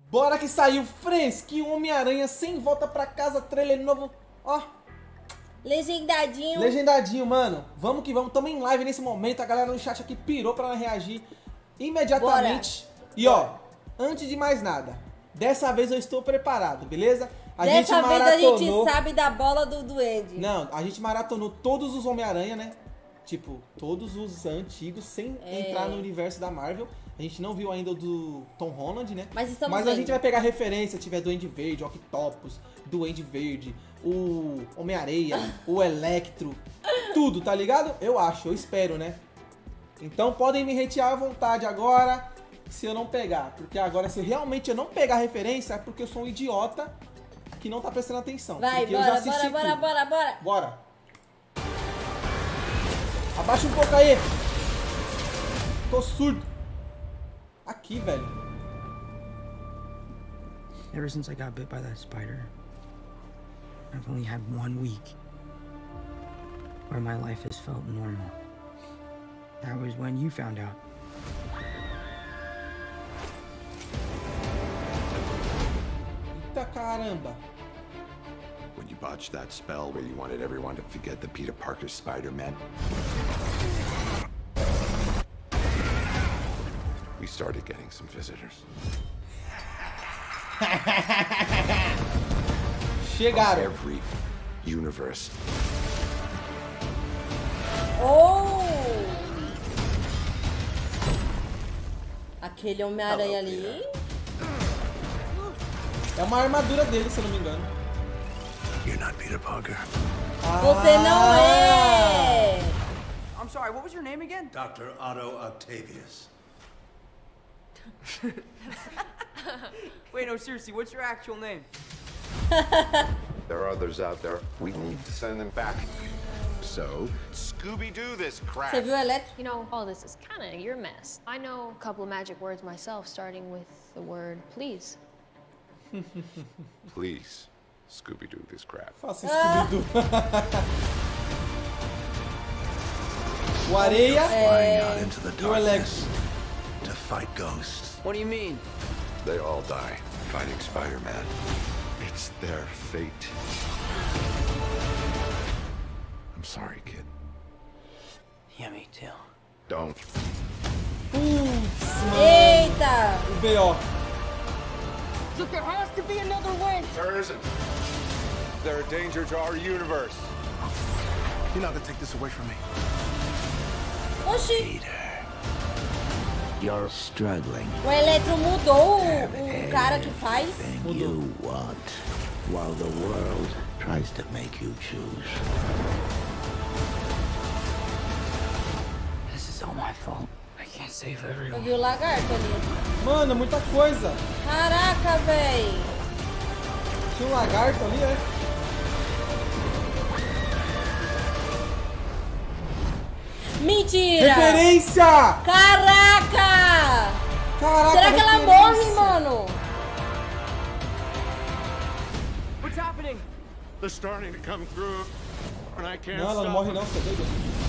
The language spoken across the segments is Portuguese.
Bora que saiu, friends, que Homem-Aranha sem volta pra casa, trailer novo, ó. Legendadinho. Legendadinho, mano. Vamos que vamos, tamo em live nesse momento, a galera no chat aqui pirou pra reagir imediatamente. Bora. E ó, antes de mais nada, dessa vez eu estou preparado, beleza? Dessa vez a gente sabe da bola do Duende. Não, a gente maratonou todos os Homem-Aranha, né? Tipo, todos os antigos, sem entrar no universo da Marvel. A gente não viu ainda o do Tom Holland, né? Mas a gente vai pegar referência, tiver Duende Verde, Octopus, Duende Verde, o Homem-Areia, o Electro, tudo, tá ligado? Eu acho, eu espero, né? Então podem me hatear à vontade agora, se eu não pegar. Porque agora, se realmente eu não pegar referência, é porque eu sou um idiota que não tá prestando atenção. Vai, bora. Bora. Abaixa um pouco aí. Tô surdo. Aqui, velho. Ever since I got bit by that spider, I've only had 1 week where my life has felt normal. That was when you found out. Eita caramba. When you botched that spell where you wanted everyone to forget the Peter Parker Spider-Man, we started getting some visitors. Chegaram. Every universe. Oh! Aquele Homem-Aranha ali. É uma armadura dele, se eu não me engano. You're not Peter Parker. Você não é! I'm sorry, what was your name again? Dr. Otto Octavius. Wait, no, seriously, what's your actual name? There are others out there. We need to send them back. So, Scooby-Doo this crap. Você viu o Electro? You know, all this is kind of your mess. I know a couple of magic words myself, starting with the word please. Please, Scooby-Doo this crap. Faça Scooby-Doo. O Areia Flying out into the e o Electro. darkness to fight ghosts. What do you mean? They all die fighting Spider-Man. It's their fate. I'm sorry, kid. Yeah, me too. Don't. Putz, mano. Eita! O B.O. Look, there has to be another way! There isn't. They're a danger to our universe. You're not gonna take this away from me. Oxi! You're struggling. O Electro mudou o cara que faz. You want, while the world tries to make you choose. This is all my fault. I can't save Eu everyone. vi o lagarto ali. Mano, muita coisa. Caraca, véi. Tinha um lagarto ali, é? Mentira! Referência! Caraca! Caraca, Será que ela referência. morre, mano? What's happening? They're starting to come through, and I can't Não, ela não stop morre não, você é doido?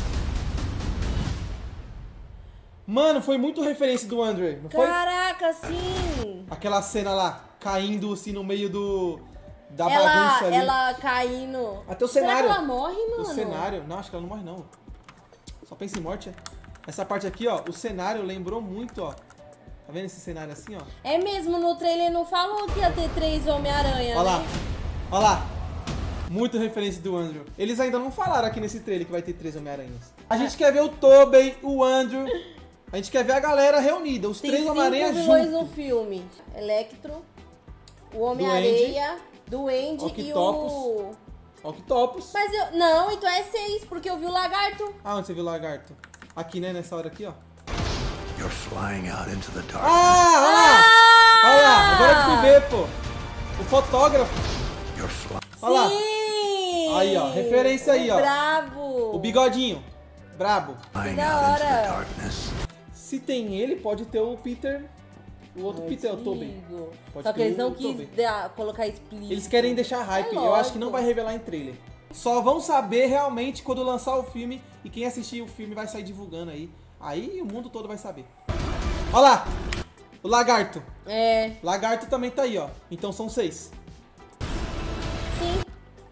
Mano, foi muito referência do Andrew, não foi? Caraca, sim! Aquela cena lá, caindo assim no meio da bagunça ali. Ela caindo. Até o cenário. Será que ela morre, mano? O cenário. Não, acho que ela não morre não. Só pensa em morte, é. Essa parte aqui, ó, o cenário lembrou muito, ó. Tá vendo esse cenário assim, ó? É mesmo, no trailer não falou que ia ter 3 Homem-Aranha, Ó lá, né? ó lá. Muito referência do Andrew. Eles ainda não falaram aqui nesse trailer que vai ter 3 Homem-Aranhas. A gente quer ver o Tobey, o Andrew. A gente quer ver a galera reunida, os 3 Homem-Aranha Tem 5 vilões juntos. no filme. Electro, o Homem-Areia, Duende e o... Octopus. Mas eu... Não, então é 6, porque eu vi o lagarto. Ah, onde você viu o lagarto? Aqui, né? Nessa hora aqui, ó. You're flying out into the darkness. Ah, olha lá! Olha lá, agora que fui ver, pô. O fotógrafo. You're flying. Olha lá. Sim! Aí, ó, referência aí, ó. Brabo! O bigodinho. Brabo. Flying da out into hora. the darkness. Se tem ele, pode ter o Peter. O outro Peter, o Tobey. Pode Só que ter eles não o quis Tobey. colocar explícito. Eles querem deixar hype. Eu acho que não vai revelar em trailer. Só vão saber realmente quando lançar o filme. E quem assistir o filme vai sair divulgando aí. Aí o mundo todo vai saber. Olha lá. O Lagarto. É, Lagarto também tá aí, ó. Então são 6. sim.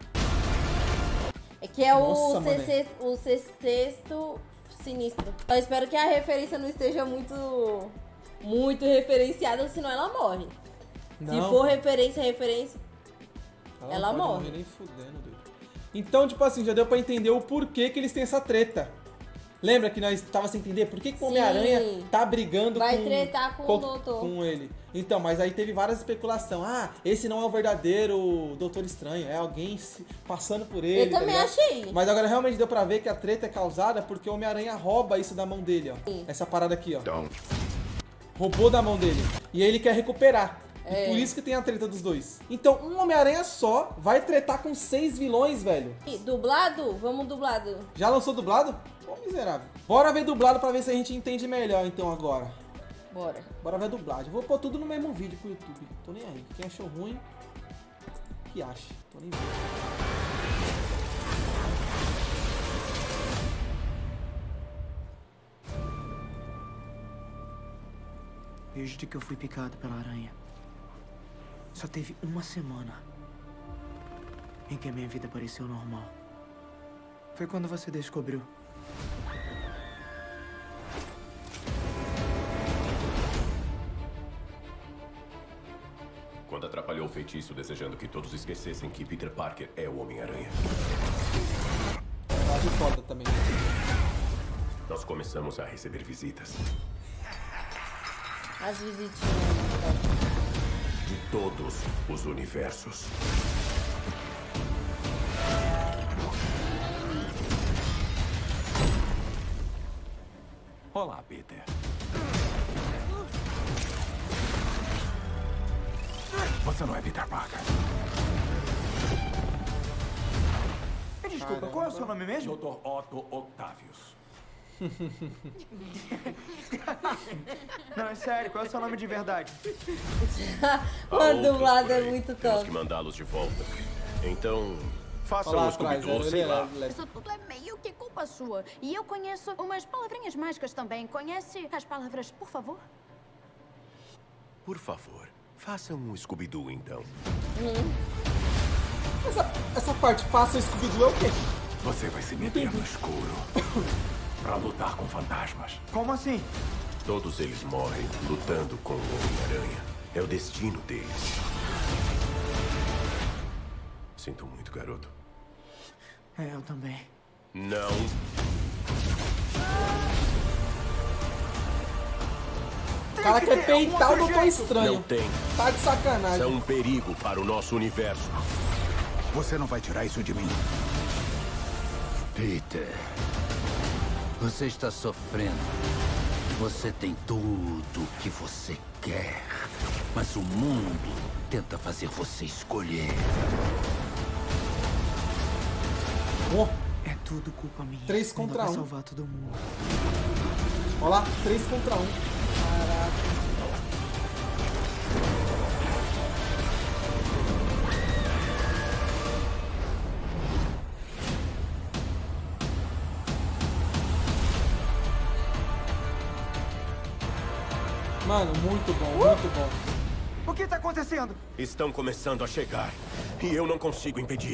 É que é Nossa, o sexto sinistro. Eu espero que a referência não esteja muito referenciada, senão ela morre. Se Não. for referência, ela não pode morre. morrer nem fudendo, doido. Então, tipo assim, já deu pra entender o porquê que eles têm essa treta. Lembra que nós tava sem entender por que que o Sim. Homem-Aranha tá brigando Vai com... tretar com o doutor. Com ele. Então, mas aí teve várias especulações. Ah, esse não é o verdadeiro Doutor Estranho, é alguém passando por ele. Eu também tá ligado? achei. Mas agora realmente deu pra ver que a treta é causada porque o Homem-Aranha rouba isso da mão dele, ó. Sim. Essa parada aqui, ó. Don't. Roubou da mão dele. E aí ele quer recuperar. É. E por isso que tem a treta dos dois. Então, um Homem-Aranha só vai tretar com 6 vilões, velho. E dublado? Vamos dublado. Já lançou dublado? Pô, miserável. Bora ver dublado pra ver se a gente entende melhor, então, agora. Bora. Bora ver a dublagem. Vou pôr tudo no mesmo vídeo pro YouTube. Tô nem aí. Quem achou ruim, que acha. Tô nem vendo. Desde que eu fui picado pela aranha, só teve uma semana em que a minha vida pareceu normal. Foi quando você descobriu. Quando atrapalhou o feitiço desejando que todos esquecessem que Peter Parker é o Homem-Aranha. Tá de foda também. Nós começamos a receber visitas As visitinhas. de todos os universos. Olá, Peter. Você não é Peter Parker. Desculpa, qual é o seu nome mesmo? Dr. Otto Octavius. Não, é sério, qual é o seu nome de verdade? Há Mano, outros dublado por é aí. muito Temos top. que mandá-los de volta. Então, façam Olha lá um atrás, Scooby-Doo, sei lá. Isso tudo é meio que culpa sua. E eu conheço umas palavrinhas mágicas também. Conhece as palavras, por favor? Por favor, façam um Scooby-Doo, então. Essa parte, faça o Scooby-Doo é o quê? Você vai se meter no escuro pra lutar com fantasmas. Como assim? Todos eles morrem lutando com o Homem-Aranha. É o destino deles. Sinto muito, garoto. É, eu também. Não. O cara quer peitar o Doutor Estranho. Não tem. Tá de sacanagem. São um perigo para o nosso universo. Você não vai tirar isso de mim. Peter, você está sofrendo. Você tem tudo o que você quer. Mas o mundo tenta fazer você escolher. Ó, É tudo culpa minha. 3 Não contra dá pra 1. salvar todo mundo. ó lá, 3 contra 1. Mano, muito bom, muito bom. O que tá acontecendo? Estão começando a chegar. E eu não consigo impedir.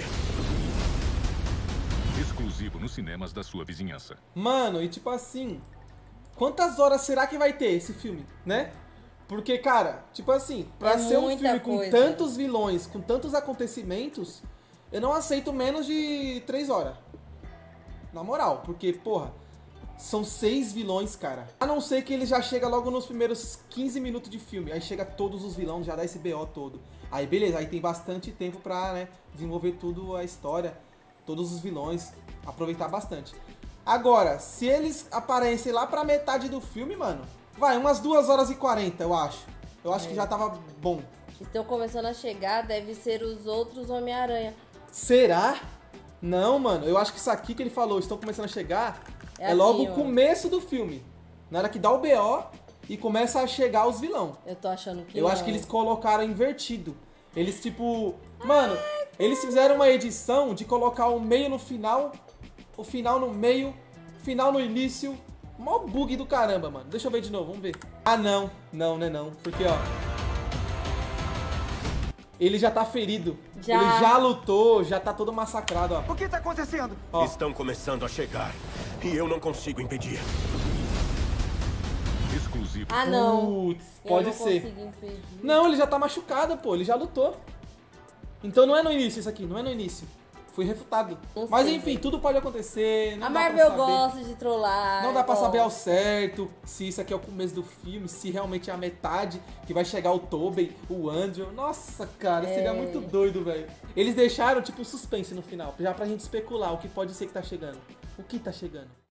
Exclusivo nos cinemas da sua vizinhança. Mano, e tipo assim, quantas horas será que vai ter esse filme, né? Porque, cara, tipo assim, pra É ser um muita filme com coisa. tantos vilões, com tantos acontecimentos, eu não aceito menos de 3 horas. Na moral, porque, porra, são 6 vilões, cara. A não ser que ele já chega logo nos primeiros 15 minutos de filme. Aí chega todos os vilões, já dá esse BO todo. Aí beleza, aí tem bastante tempo pra, né, desenvolver tudo a história, todos os vilões, aproveitar bastante. Agora, se eles aparecem lá pra metade do filme, mano, vai, umas 2 horas e 40, eu acho. Eu acho que já tava bom. Estão começando a chegar, deve ser os outros Homem-Aranha. Será? Não, mano, eu acho que isso aqui que ele falou, estão começando a chegar, é aqui, logo o ó. começo do filme. Na hora que dá o BO e começa a chegar os vilão. Eu tô achando que Eu acho que eles colocaram invertido. Eles, tipo... Mano, eles fizeram uma edição de colocar o meio no final, o final no meio, o final no início, Mó bug do caramba, mano. Deixa eu ver de novo, vamos ver. Ah, não. Não, né não. Porque, ó... Ele já tá ferido. Já. Ele já lutou, já tá todo massacrado, ó. O que tá acontecendo? Ó. Estão começando a chegar. E eu não consigo impedir. Exclusivo. Ah, não. Putz, Eu pode não ser. consigo impedir. Não, ele já tá machucado, pô. Ele já lutou. Então não é no início isso aqui, não é no início. Fui refutado. Não Mas sei, enfim, velho. tudo pode acontecer. Não A dá pra Marvel saber. gosta de trollar. Não dá pra gosta. saber ao certo se isso aqui é o começo do filme, se realmente é a metade, que vai chegar o Tobey, o Andrew. Nossa, cara, seria muito doido, velho. Eles deixaram, tipo, suspense no final, já pra gente especular o que pode ser que tá chegando. O que tá chegando?